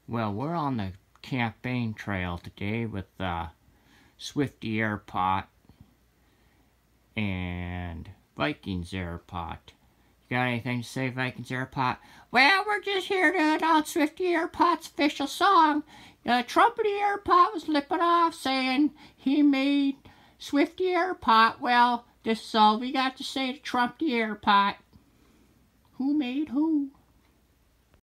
Well, we're on the campaign trail today with Swiftie Airpot and Vikings Airpot. You got anything to say, Vikings Airpot? Well, we're just here to announce Swiftie Airpot's official song. Trumpety Airpot was lipping off saying he made Swiftie Airpot. Well, this is all we got to say to Trumpety Airpot. Who made who?